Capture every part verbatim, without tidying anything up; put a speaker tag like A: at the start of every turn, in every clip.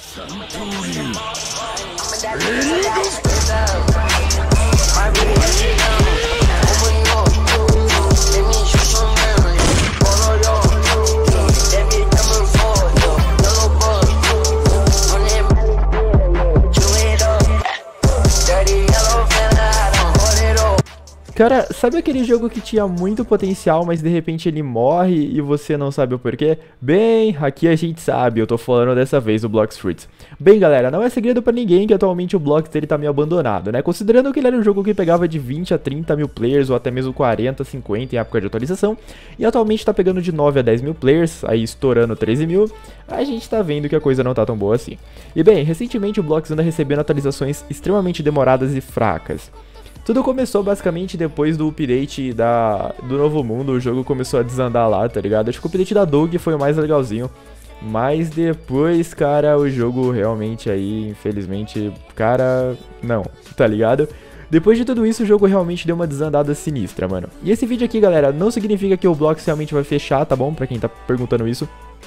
A: Cara, sabe aquele jogo que tinha muito potencial, mas de repente ele morre e você não sabe o porquê? Bem, aqui a gente sabe, eu tô falando dessa vez do Blox Fruits. Bem, galera, não é segredo pra ninguém que atualmente o Blox dele tá meio abandonado, né? Considerando que ele era um jogo que pegava de vinte a trinta mil players, ou até mesmo quarenta, cinquenta em época de atualização, e atualmente tá pegando de nove a dez mil players, aí estourando treze mil, a gente tá vendo que a coisa não tá tão boa assim. E bem, recentemente o Blox anda recebendo atualizações extremamente demoradas e fracas. Tudo começou basicamente depois do update da, do Novo Mundo, o jogo começou a desandar lá, tá ligado? Acho que o update da Doug foi o mais legalzinho, mas depois, cara, o jogo realmente aí, infelizmente, cara, não, tá ligado? Depois de tudo isso, o jogo realmente deu uma desandada sinistra, mano. E esse vídeo aqui, galera, não significa que o Blox realmente vai fechar, tá bom? Pra quem tá perguntando isso.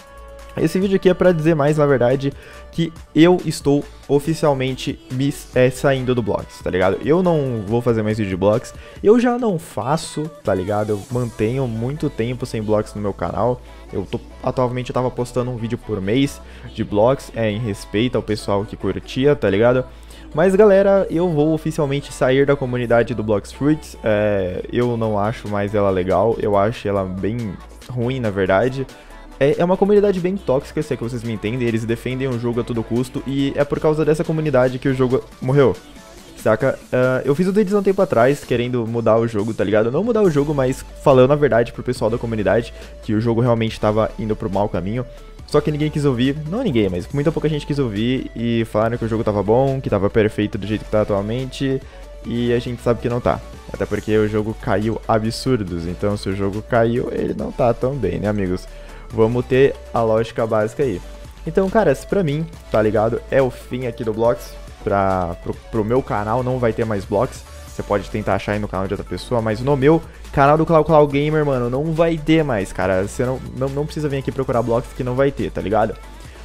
A: Esse vídeo aqui é pra dizer mais, na verdade, que eu estou oficialmente me, é, saindo do Blox, tá ligado? Eu não vou fazer mais vídeo de Blox, eu já não faço, tá ligado? Eu mantenho muito tempo sem Blox no meu canal. Eu tô, atualmente eu tava postando um vídeo por mês de Blox, é, em respeito ao pessoal que curtia, tá ligado? Mas galera, eu vou oficialmente sair da comunidade do Blox Fruits, é, eu não acho mais ela legal, eu acho ela bem ruim, na verdade. É uma comunidade bem tóxica, se é que vocês me entendem, eles defendem o jogo a todo custo e é por causa dessa comunidade que o jogo morreu, saca? Uh, eu fiz um vídeo há um tempo atrás querendo mudar o jogo, tá ligado? Não mudar o jogo, mas falando a verdade pro pessoal da comunidade que o jogo realmente tava indo pro mau caminho. Só que ninguém quis ouvir, não ninguém, mas muita pouca gente quis ouvir e falaram que o jogo tava bom, que tava perfeito do jeito que tá atualmente. E a gente sabe que não tá, até porque o jogo caiu absurdos, então se o jogo caiu, ele não tá tão bem, né, amigos? Vamos ter a lógica básica aí. Então, cara, se pra mim, tá ligado, é o fim aqui do Blox. Pra, pro, pro meu canal não vai ter mais Blox. Você pode tentar achar aí no canal de outra pessoa, mas no meu canal do Clau Clau Gamer, mano, não vai ter mais, cara. Você não, não, não precisa vir aqui procurar Blox que não vai ter, tá ligado?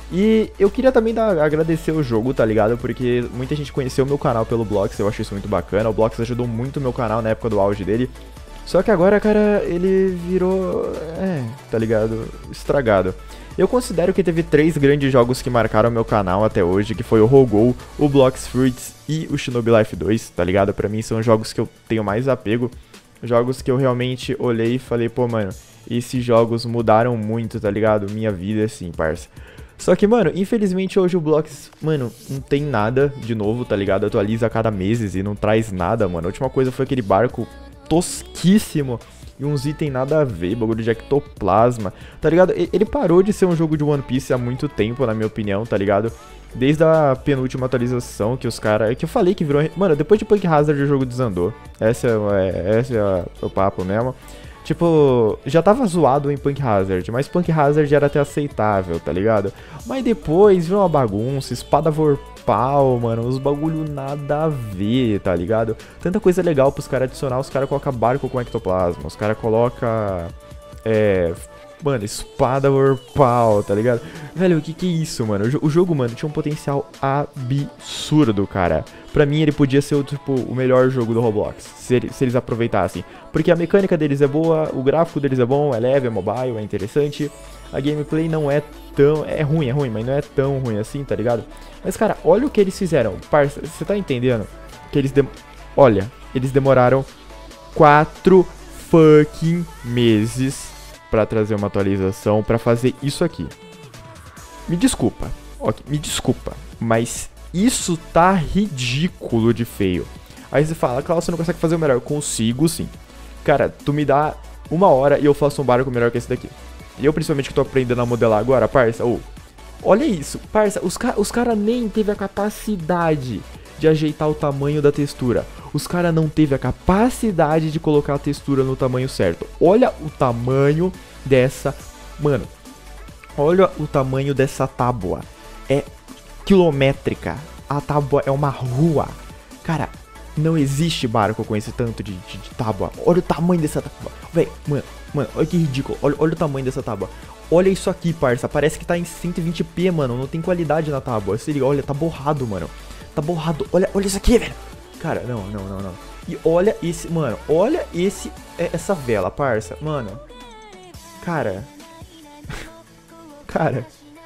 A: E eu queria também dar, agradecer o jogo, tá ligado? Porque muita gente conheceu o meu canal pelo Blox, eu acho isso muito bacana. O Blox ajudou muito o meu canal na época do auge dele. Só que agora, cara, ele virou, é, tá ligado, estragado. Eu considero que teve três grandes jogos que marcaram meu canal até hoje, que foi o Rogol, o Blox Fruits e o Shinobi Life dois, tá ligado? Pra mim são jogos que eu tenho mais apego, jogos que eu realmente olhei e falei, pô, mano, esses jogos mudaram muito, tá ligado? Minha vida, assim, parça. Só que, mano, infelizmente hoje o Blox, mano, não tem nada de novo, tá ligado? Atualiza a cada meses e não traz nada, mano. A última coisa foi aquele barco tosquíssimo e uns itens nada a ver, bagulho de ectoplasma, tá ligado? Ele parou de ser um jogo de One Piece há muito tempo, na minha opinião, tá ligado? Desde a penúltima atualização que os caras... que eu falei que virou... Mano, depois de Punk Hazard o jogo desandou. Essa é, esse é o papo mesmo. Tipo, já tava zoado em Punk Hazard, mas Punk Hazard era até aceitável, tá ligado? Mas depois virou uma bagunça, espada vorpal, mano, os bagulho nada a ver, tá ligado? Tanta coisa legal pros caras adicionar, os caras colocam barco com ectoplasma, os caras colocam... É... Mano, espada vorpal, tá ligado? Velho, o que que é isso, mano? O, o jogo, mano, tinha um potencial absurdo, cara. Pra mim, ele podia ser, tipo, o melhor jogo do Roblox, se, ele, se eles aproveitassem. Porque a mecânica deles é boa, o gráfico deles é bom, é leve, é mobile, é interessante. A gameplay não é tão... É ruim, é ruim, mas não é tão ruim assim, tá ligado? Mas, cara, olha o que eles fizeram. Parça, você tá entendendo? Que eles... Dem... Olha, eles demoraram quatro fucking meses... pra trazer uma atualização, pra fazer isso aqui. Me desculpa, okay, me desculpa, mas isso tá ridículo de feio. Aí você fala, Klaus, você não consegue fazer o melhor? Eu consigo sim. Cara, tu me dá uma hora e eu faço um barco melhor que esse daqui. E eu principalmente que tô aprendendo a modelar agora, parça, oh, olha isso, parça, os, ca os caras nem teve a capacidade de ajeitar o tamanho da textura. Os caras não teve a capacidade de colocar a textura no tamanho certo. Olha o tamanho dessa... Mano, olha o tamanho dessa tábua. É quilométrica. A tábua é uma rua. Cara, não existe barco com esse tanto de, de, de tábua. Olha o tamanho dessa tábua. Véi, mano, mano, olha que ridículo. Olha, olha o tamanho dessa tábua. olha isso aqui, parça. Parece que tá em cento e vinte p, mano. Não tem qualidade na tábua. Se liga, olha, tá borrado, mano. Tá borrado. Olha, olha isso aqui, velho. Cara, não, não, não, não. E olha esse, mano. Olha esse, essa vela, parça. Mano. Cara. Cara.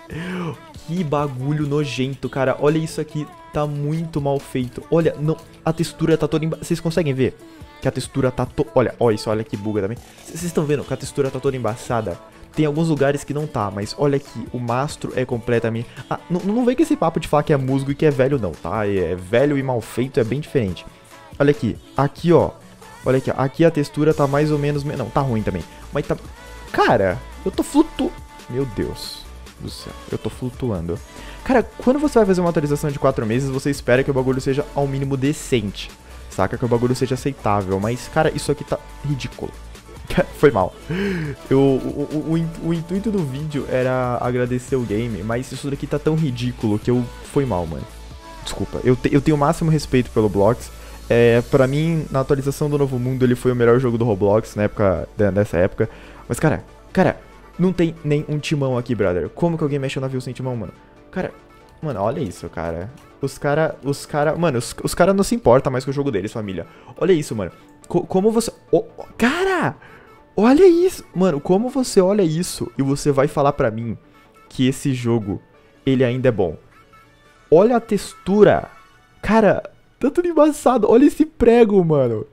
A: Que bagulho nojento, cara. Olha isso aqui. Tá muito mal feito. Olha, não, a textura tá toda embaçada. Vocês conseguem ver? Que a textura tá to... Olha, olha isso, olha que buga também. Vocês estão vendo que a textura tá toda embaçada? Tem alguns lugares que não tá, mas olha aqui, o mastro é completamente... Ah, não, não vem com esse papo de falar que é musgo e que é velho não, tá? É velho e mal feito, é bem diferente. Olha aqui, aqui ó. Olha aqui, ó. Aqui a textura tá mais ou menos... Não, tá ruim também. Mas tá... Cara, eu tô flutuando... Meu Deus do céu, eu tô flutuando. Cara, quando você vai fazer uma atualização de quatro meses, você espera que o bagulho seja ao mínimo decente. Saca? Que o bagulho seja aceitável. Mas, cara, isso aqui tá ridículo. Foi mal. Eu, o, o, o, o intuito do vídeo era agradecer o game, mas isso daqui tá tão ridículo que eu... Foi mal, mano. Desculpa. Eu, te, eu tenho o máximo respeito pelo Blox. É, pra mim, na atualização do Novo Mundo, ele foi o melhor jogo do Roblox na época, dessa época. Mas, cara, cara, não tem nem um timão aqui, brother. Como que alguém mexe no navio sem timão, mano? Cara, mano, olha isso, cara. Os cara, os cara, mano, os, os cara não se importam mais com o jogo deles, família. Olha isso, mano. Co como você... Oh, cara! Olha isso! Mano, como você olha isso e você vai falar pra mim que esse jogo, ele ainda é bom? Olha a textura. Cara, tá tudo embaçado. Olha esse prego, mano.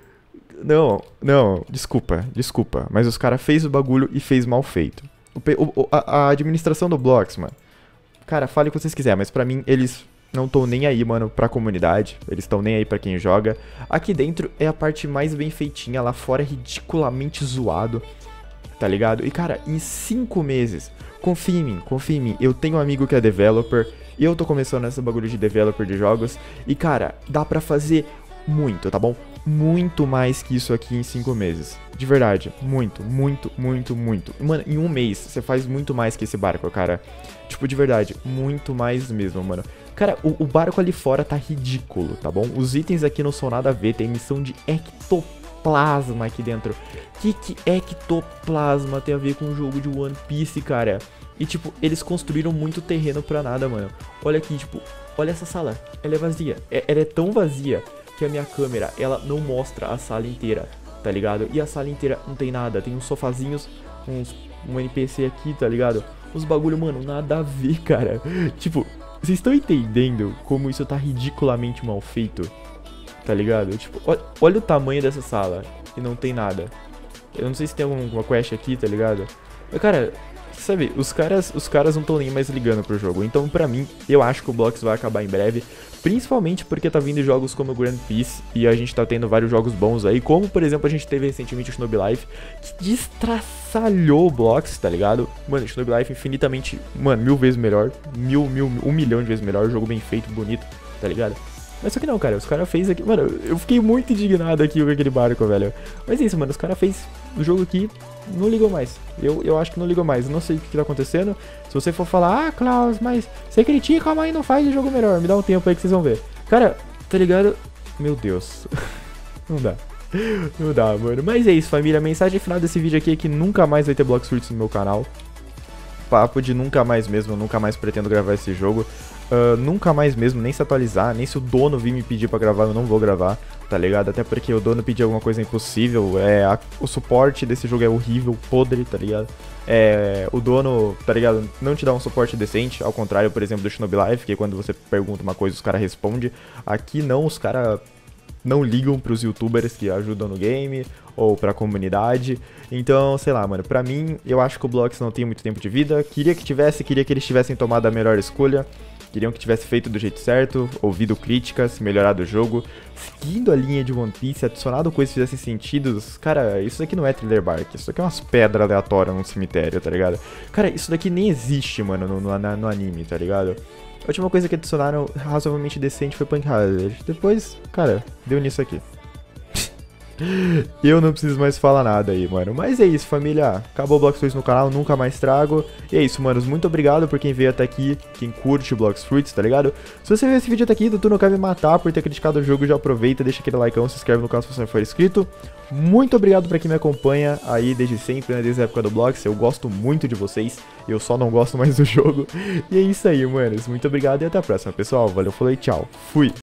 A: Não, não, desculpa, desculpa. Mas os caras fez o bagulho e fez mal feito. O, o, a, a administração do Blox, mano. Cara, fale o que vocês quiserem, mas pra mim, eles não estão nem aí, mano, pra comunidade. Eles estão nem aí pra quem joga. Aqui dentro é a parte mais bem feitinha. Lá fora é ridiculamente zoado, tá ligado? E, cara, em cinco meses, confia em mim, confia em mim. Eu tenho um amigo que é developer. E eu tô começando esse bagulho de developer de jogos. E, cara, dá pra fazer muito, tá bom? Muito mais que isso aqui em cinco meses. De verdade, muito, muito, muito, muito. Mano, em um mês, você faz muito mais que esse barco, cara. Tipo, de verdade, muito mais mesmo, mano. Cara, o, o barco ali fora tá ridículo, tá bom? Os itens aqui não são nada a ver, tem missão de ectoplasma aqui dentro. Que que ectoplasma tem a ver com o jogo de One Piece, cara? E, tipo, eles construíram muito terreno pra nada, mano. Olha aqui, tipo, olha essa sala, ela é vazia. É, ela é tão vazia que a minha câmera, ela não mostra a sala inteira, tá ligado? E a sala inteira não tem nada, tem uns sofazinhos, uns, um N P C aqui, tá ligado? Os bagulho, mano, nada a ver, cara. Tipo, vocês estão entendendo como isso tá ridiculamente mal feito, tá ligado? Tipo, olha, olha o tamanho dessa sala e não tem nada. Eu não sei se tem alguma quest aqui, tá ligado? Mas, cara, sabe, os caras, os caras não estão nem mais ligando pro jogo. Então, pra mim, eu acho que o Blox vai acabar em breve. Principalmente porque tá vindo jogos como Grand Peace e a gente tá tendo vários jogos bons aí. Como, por exemplo, a gente teve recentemente o Shinobi Life, que destraçalhou o Blox, tá ligado? Mano, Shinobi Life infinitamente, mano, mil vezes melhor. Mil, mil, um milhão de vezes melhor. Jogo bem feito, bonito, tá ligado? Mas só que não, cara, os caras fez aqui... Mano, eu fiquei muito indignado aqui com aquele barco, velho. Mas é isso, mano, os caras fez o jogo aqui, não ligou mais. Eu, eu acho que não ligou mais, eu não sei o que, que tá acontecendo. Se você for falar, ah, Klaus, mas você critica, mas não faz o jogo melhor. Me dá um tempo aí que vocês vão ver. Cara, tá ligado? Meu Deus. Não dá. Não dá, mano. Mas é isso, família. A mensagem final desse vídeo aqui é que nunca mais vai ter Blox Fruits no meu canal. Papo de nunca mais mesmo, eu nunca mais pretendo gravar esse jogo. Uh, nunca mais mesmo, nem se atualizar, nem se o dono vir me pedir pra gravar, eu não vou gravar, tá ligado? Até porque o dono pedir alguma coisa impossível, é, a, o suporte desse jogo é horrível, podre, tá ligado? É, o dono, tá ligado, não te dá um suporte decente, ao contrário, por exemplo, do Shinobi Life, que quando você pergunta uma coisa os caras respondem. Aqui não, os caras não ligam pros youtubers que ajudam no game, ou pra comunidade. Então, sei lá, mano, pra mim, eu acho que o Blox não tem muito tempo de vida. Queria que tivesse, queria que eles tivessem tomado a melhor escolha. Queriam que tivesse feito do jeito certo, ouvido críticas, melhorado o jogo, seguindo a linha de One Piece, adicionado coisas que fizessem sentido. Cara, isso daqui não é Thriller Bark, isso daqui é umas pedras aleatórias num cemitério, tá ligado? Cara, isso daqui nem existe, mano, no, no, no anime, tá ligado? A última coisa que adicionaram razoavelmente decente foi Punk Hazard. Depois, cara, deu nisso aqui. Eu não preciso mais falar nada aí, mano. Mas é isso, família. Acabou o Blox Fruits no canal, nunca mais trago. E é isso, manos. Muito obrigado por quem veio até aqui, quem curte Blox Fruits, tá ligado? Se você viu esse vídeo até aqui, tu não quer me matar por ter criticado o jogo, já aproveita, deixa aquele likeão, se inscreve no canal se você não for inscrito. Muito obrigado pra quem me acompanha aí desde sempre, né? Desde a época do Blox. Eu gosto muito de vocês. Eu só não gosto mais do jogo. E é isso aí, manos. Muito obrigado e até a próxima, pessoal. Valeu, falei, tchau. Fui.